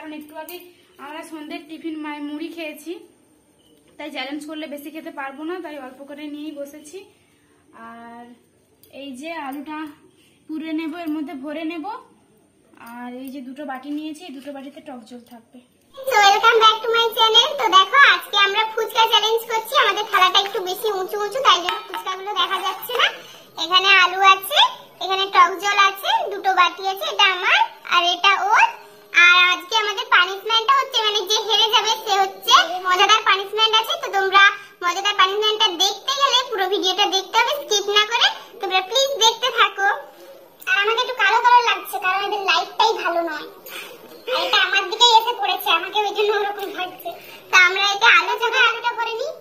কারণ একটু আগে আমরা সন্ধ্যের টিফিন মুড়ি খেয়েছি, তাই চ্যালেঞ্জ করলে বেশি খেতে পারবো না, তাই অল্প করে নিয়েই বসেছি। আর এই যে আলুটা পুড়ে নেব, এর মধ্যে ভরে নেব। আর এই যে দুটো বাটি নিয়েছি, এই দুটো বাটিতে টক জল থাকবে। Welcome back to my channel. তো দেখো আজকে আমরা ফুচকা চ্যালেঞ্জ করছি। আমাদের থালাটা একটু বেশি উঁচু উঁচু, তাই জন্য ফুচকাগুলো দেখা যাচ্ছে না। এখানে আলু আছে, এখানে টক জল আছে, দুটো বাটি আছে, এটা আমার আর এটা ওর। আর আজকে আমাদের পানিশমেন্টটা হচ্ছে, মানে যে হেরে যাবে সে হচ্ছে মজাদার পানিশমেন্ট আছে। তো তোমরা মজাদার পানিশমেন্টটা দেখতে গেলে পুরো ভিডিওটা দেখতে হবে, স্কিপ না করে। তোমরা প্লিজ দেখতে থাকো। আর আমাকে একটু কালো কালো লাগছে কারণ এদের লাইটটাই ভালো নয়, এটা আমার দিকেই এসে পড়েছে, আমাকে ওই জন্য ওরকম লাগছে। তো আমরা এটা আলু জায়গায় আলুটা করে নিই।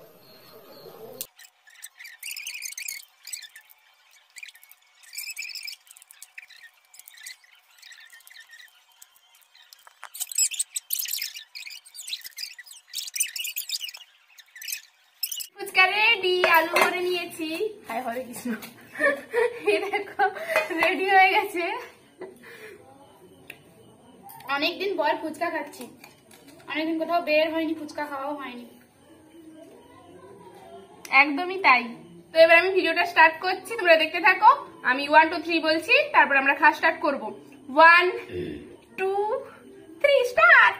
ফুচকা রেডি, আলু করে নিয়েছি। হায় হরে কৃষ্ণ, এই দেখো রেডি হয়ে গেছে। অনেকদিন পর ফুচকা খাচ্ছি, অনেকদিন কোথাও বের হয়নি, ফুচকা খাওয়াও হয়নি। একদমই তাই। তো এবার আমি ভিডিওটা স্টার্ট করছি, তোমরা দেখতে থাকো। আমি 1 2 3 বলছি, তারপর আমরা খাওয়া স্টার্ট করবো। 1 2 3 স্টার্ট।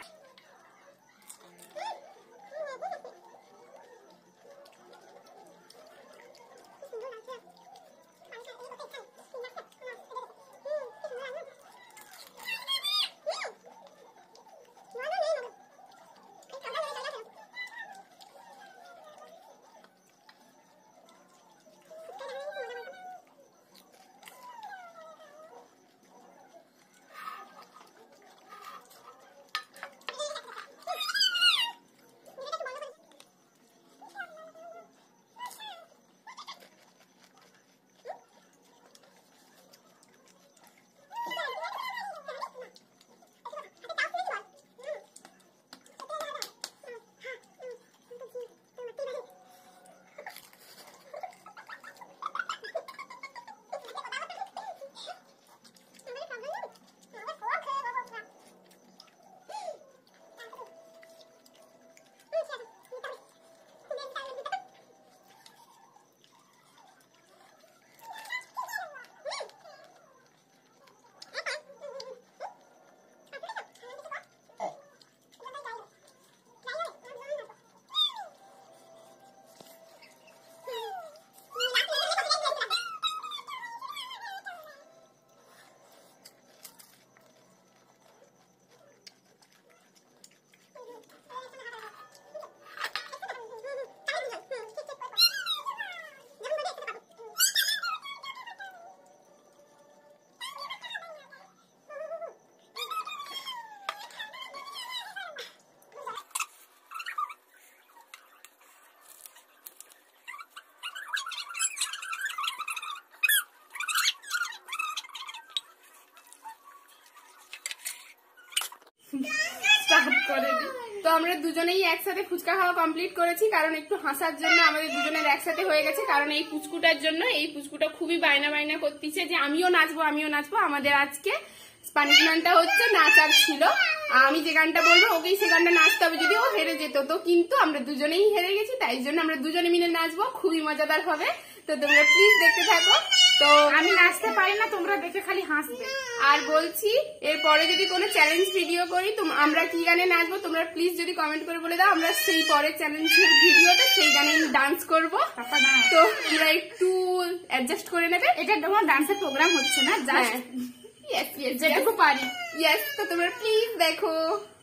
তো আমরা দুজনেই একসাথে ফুচকা খাওয়া কমপ্লিট করেছি, কারণ একটু হাসার জন্য আমাদের দুজনের একসাথে হয়ে গেছে। কারণ এই পুচকুটার জন্য, এই পুচকুটা খুবই বায়না বায়না করতেছে যে আমিও নাচবো আমিও নাচবো। আমাদের আজকে পানিশমেন্টটা হচ্ছে নাচার ছিল, আমি যে গানটা বলবো ওকেই সে গানটা নাচতে হবে যদি ও হেরে যেত। তো কিন্তু আমরা দুজনেই হেরে গেছি, তাই জন্য আমরা দুজনে মিলে নাচবো, খুবই মজাদার হবে। তো তোমরা প্লিজ দেখতে থাকো। তো আমি নাচতে পারি না, তোমরা দেখে খালি হাসবে। আর বলছি এরপরে যদি কোনো চ্যালেঞ্জ ভিডিও করি আমরা কি গানে নাচবো, তোমরা প্লিজ যদি কমেন্ট করে বলে দাও, আমরা সেই পরের চ্যালেঞ্জের ভিডিওতে সেই গানে ডান্স করবো। তো তোমরা একটু অ্যাডজাস্ট করে নেবে, এটা তোমার ডান্সের প্রোগ্রাম হচ্ছে না, জাস্ট যেটুকু পারি। ইয়েস, তো তোমরা প্লিজ দেখো।